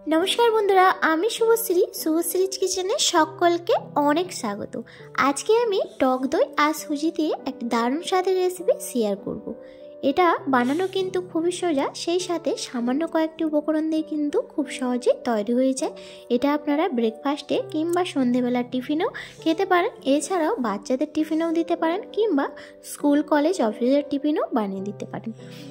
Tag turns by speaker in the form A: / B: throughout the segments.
A: নমস্কার বন্ধুরা, আমি শুভশ্রীজ কিচেনে সকলকে অনেক স্বাগত। আজকে আমি টক দই আর সুজি দিয়ে একটা দারুণ স্বাদের রেসিপি শেয়ার করব। এটা বানানো কিন্তু খুবই সোজা, সেই সাথে সামান্য কয়েকটি উপকরণ দিয়ে কিন্তু খুব সহজেই তৈরি হয়ে যায়। এটা আপনারা ব্রেকফাস্টে কিংবা সন্ধেবেলার টিফিনেও খেতে পারেন, এছাড়াও বাচ্চাদের টিফিনেও দিতে পারেন কিংবা স্কুল কলেজ অফিসের টিফিনেও বানিয়ে দিতে পারেন।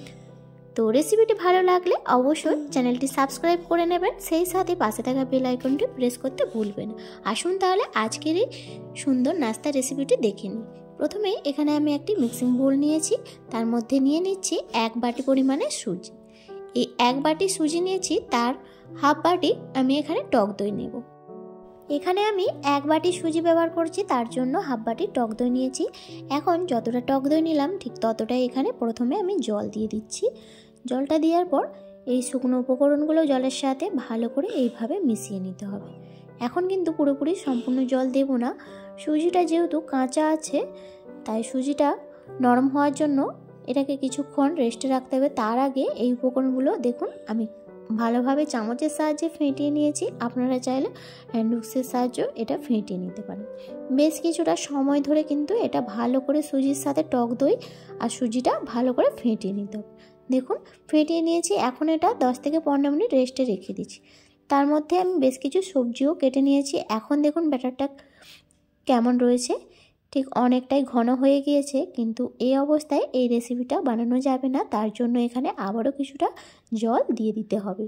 A: তো রেসিপিটি ভালো লাগলে অবশ্যই চ্যানেলটি সাবস্ক্রাইব করে নেবেন, সেই সাথে পাশে থাকা বেল আইকনটি প্রেস করতে ভুলবেন। আসুন তাহলে আজকের এই সুন্দর নাস্তা রেসিপিটি দেখে নিই। প্রথমে এখানে আমি একটি মিক্সিং বোল নিয়েছি, তার মধ্যে নিয়ে নিচ্ছি 1 বাটি পরিমাণে সুজি। এই 1 বাটি সুজি নিয়েছি, তার হাফ বাটি আমি এখানে টক দই নেব। এখানে আমি 1 বাটি সুজি ব্যবহার করছি, তার জন্য হাফ বাটি টক দই নিয়েছি। এখন যতটা টক দই নিলাম ঠিক ততটাই এখানে প্রথমে আমি জল দিয়ে দিচ্ছি। জলটা দেওয়ার পর এই শুকনো উপকরণগুলো জলের সাথে ভালো করে এইভাবে মিশিয়ে নিতে হবে। এখন কিন্তু পুরোপুরি সম্পূর্ণ জল দেব না, সুজিটা যেহেতু কাঁচা আছে তাই সুজিটা নরম হওয়ার জন্য এটাকে কিছুক্ষণ রেস্টে রাখতে হবে। তার আগে এই উপকরণগুলো দেখুন আমি ভালোভাবে চামচের সাহায্যে ফেটিয়ে নিয়েছি, আপনারা চাইলে হ্যান্ড উইক্সের সাহায্যেও এটা ফেটিয়ে নিতে পারেন। বেশ কিছুটা সময় ধরে কিন্তু এটা ভালো করে সুজির সাথে টক দই আর সুজিটা ভালো করে ফেটিয়ে নিতে হবে। দেখুন ফেটিয়ে নিয়েছি, এখন এটা 10 থেকে 15 মিনিট রেস্টে রেখে দিচ্ছি। তার মধ্যে আমি বেশ কিছু সবজিও কেটে নিয়েছি। এখন দেখুন ব্যাটারটা কেমন রয়েছে, ঠিক অনেকটাই ঘন হয়ে গিয়েছে, কিন্তু এই অবস্থায় এই রেসিপিটা বানানো যাবে না, তার জন্য এখানে আবারও কিছুটা জল দিয়ে দিতে হবে।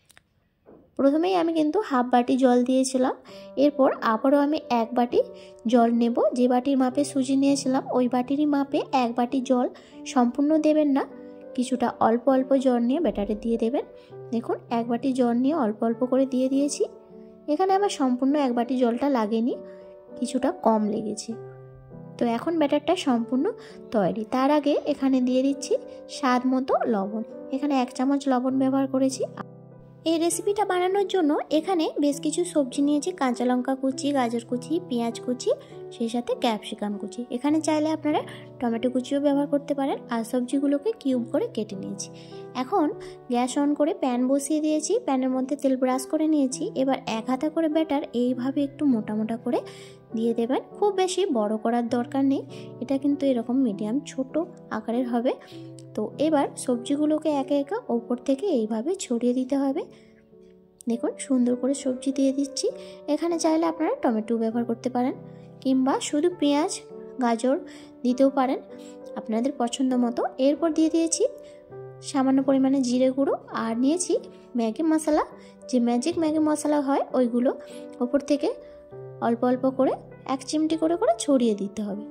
A: প্রথমেই আমি কিন্তু হাফ বাটি জল দিয়েছিলাম, এরপর আবারও আমি 1 বাটি জল নেব। যে বাটির মাপে সুজি নিয়েছিলাম ওই বাটিরই মাপে 1 বাটি জল সম্পূর্ণ দেবেন না, কিছুটা অল্প অল্প জল নিয়ে ব্যাটারে দিয়ে দেবেন। দেখুন 1 বাটি জল নিয়ে অল্প অল্প করে দিয়ে দিয়েছি। এখানে আমার সম্পূর্ণ 1 বাটি জলটা লাগেনি, কিছুটা কম লেগেছে। তো এখন ব্যাটারটা সম্পূর্ণ তৈরি। তার আগে এখানে দিয়ে দিচ্ছি স্বাদ মতো লবণ। এখানে 1 চামচ লবণ ব্যবহার করেছি। এই রেসিপিটা বানানোর জন্য এখানে বেশ কিছু সবজি নিয়েছি, কাঁচা লঙ্কা কুচি, গাজর কুচি, পেঁয়াজ কুচি, সেই সাথে ক্যাপসিকাম কুচি। এখানে চাইলে আপনারা টমেটো কুচিও ব্যবহার করতে পারেন। আর সবজিগুলোকে কিউব করে কেটে নিয়েছি। এখন গ্যাস অন করে প্যান বসিয়ে দিয়েছি, প্যানের মধ্যে তেল ব্রাশ করে নিয়েছি। এবার 1 হাতা করে ব্যাটার এইভাবে একটু মোটা মোটা করে দিয়ে দেবেন। খুব বেশি বড় করার দরকার নেই, এটা কিন্তু এরকম মিডিয়াম ছোট আকারের হবে। তো এবার সবজিগুলোকে একে একে ওপর থেকে এইভাবে ছড়িয়ে দিতে হবে। দেখুন সুন্দর করে সবজি দিয়ে দিচ্ছি। এখানে চাইলে আপনারা টমেটো ব্যবহার করতে পারেন কিংবা শুধু পেঁয়াজ গাজর দিতেও পারেন, আপনাদের পছন্দ মতো। এরপর দিয়ে দিয়েছি সামান্য পরিমাণে জিরে গুঁড়ো আর নিয়েছি ম্যাগি মশলা, যে ম্যাজিক ম্যাগি মশলা হয় ওইগুলো ওপর থেকে অল্প অল্প করে 1 চিমটি করে করে ছড়িয়ে দিতে হবে।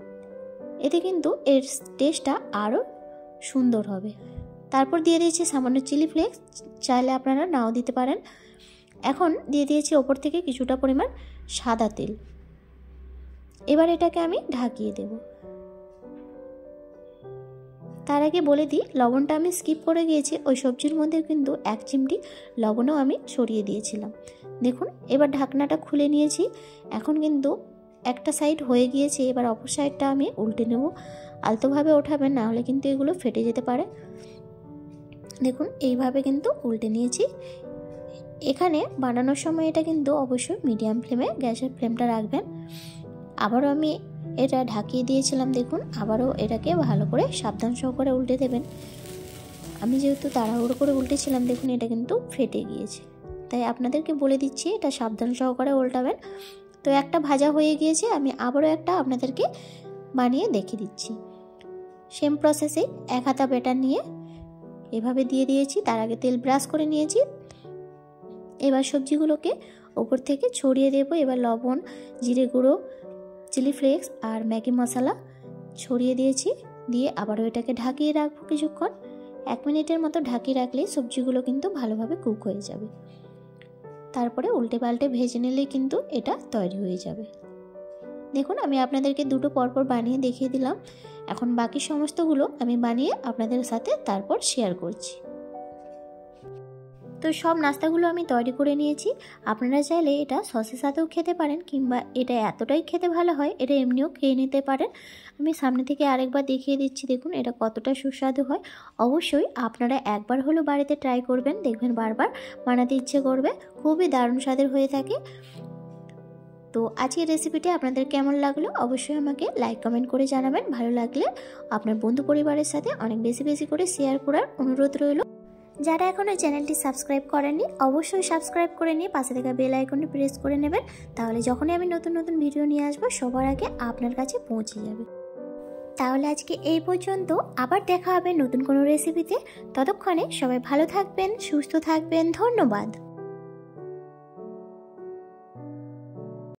A: এতে কিন্তু এর টেস্টটা আরও সুন্দর হবে। তারপর দিয়ে দিয়েছি সামান্য চিলি ফ্লেক্স, চাইলে আপনারা নাও দিতে পারেন। এখন দিয়ে দিয়েছি ওপর থেকে কিছুটা পরিমাণ সাদা তেল। এবার এটাকে আমি ঢাকিয়ে দেব। তার আগে বলে দিই লবণটা আমি স্কিপ করে গিয়েছি, ওই সবজির মধ্যে কিন্তু 1 চিমটি লবণও আমি ছড়িয়ে দিয়েছিলাম। দেখুন এবার ঢাকনাটা খুলে নিয়েছি। এখন কিন্তু একটা সাইড হয়ে গিয়েছে, এবার অপর সাইডটা আমি উল্টে নেব। আলতোভাবে ওঠাবেন, না হলে কিন্তু এগুলো ফেটে যেতে পারে। দেখুন এইভাবে কিন্তু উল্টে নিয়েছি। এখানে বানানোর সময় এটা কিন্তু অবশ্যই মিডিয়াম ফ্লেমে গ্যাসের ফ্লেমটা রাখবেন। আবারও আমি এটা ঢাকিয়ে দিয়েছিলাম, দেখুন আবারও এটাকে ভালো করে সাবধান সহকারে উল্টে দেবেন। আমি যেহেতু তাড়াহুড়ো করে উল্টেছিলাম, দেখুন এটা কিন্তু ফেটে গিয়েছে, তাই আপনাদেরকে বলে দিচ্ছি এটা সাবধান সহকারে উল্টাবেন। তো একটা ভাজা হয়ে গিয়েছে, আমি আবারও একটা আপনাদেরকে বানিয়ে দেখিয়ে দিচ্ছি। সেম প্রসেসে 1 হাতা ব্যাটার নিয়ে এভাবে দিয়ে দিয়েছি, তার আগে তেল ব্রাশ করে নিয়েছি। এবার সবজিগুলোকে ওপর থেকে ছড়িয়ে দেব। এবার লবণ, জিরে গুঁড়ো, চিলি ফ্লেক্স আর ম্যাগি মশলা ছড়িয়ে দিয়েছি, দিয়ে আবারও এটাকে ঢাকিয়ে রাখবো কিছুক্ষণ। 1 মিনিটের মতো ঢাকিয়ে রাখলেই সবজিগুলো কিন্তু ভালোভাবে কুক হয়ে যাবে। তারপরে উল্টে পাল্টে ভেজে নিলেই কিন্তু এটা তৈরি হয়ে যাবে। দেখুন আমি আপনাদেরকে দুটো পরপর বানিয়ে দেখিয়ে দিলাম। এখন বাকি সমস্তগুলো আমি বানিয়ে আপনাদের সাথে তারপর শেয়ার করছি। তো সব নাস্তাগুলো আমি তৈরি করে নিয়েছি। আপনারা চাইলে এটা সসের সাথেও খেতে পারেন, কিংবা এটা এতটাই খেতে ভালো হয় এটা এমনিও খেয়ে নিতে পারেন। আমি সামনে থেকে আরেকবার দেখিয়ে দিচ্ছি, দেখুন এটা কতটা সুস্বাদু হয়। অবশ্যই আপনারা একবার হলেও বাড়িতে ট্রাই করবেন, দেখবেন বারবার বানাতে ইচ্ছে করবে। খুবই দারুণ স্বাদের হয়ে থাকে। তো আজকের রেসিপিটা আপনাদের কেমন লাগলো অবশ্যই আমাকে লাইক কমেন্ট করে জানাবেন। ভালো লাগলে আপনার বন্ধু পরিবারের সাথে অনেক বেশি বেশি করে শেয়ার করার অনুরোধ রইল। যারা এখনও চ্যানেলটি সাবস্ক্রাইব করেননি অবশ্যই সাবস্ক্রাইব করে নিয়ে পাশে থাকা বেল আইকনটি প্রেস করে নেবেন, তাহলে যখনই আমি নতুন নতুন ভিডিও নিয়ে আসবো সবার আগে আপনার কাছে পৌঁছে যাবে। তাহলে আজকে এই পর্যন্ত, আবার দেখা হবে নতুন কোনো রেসিপিতে। ততক্ষণে সবাই ভালো থাকবেন, সুস্থ থাকবেন। ধন্যবাদ।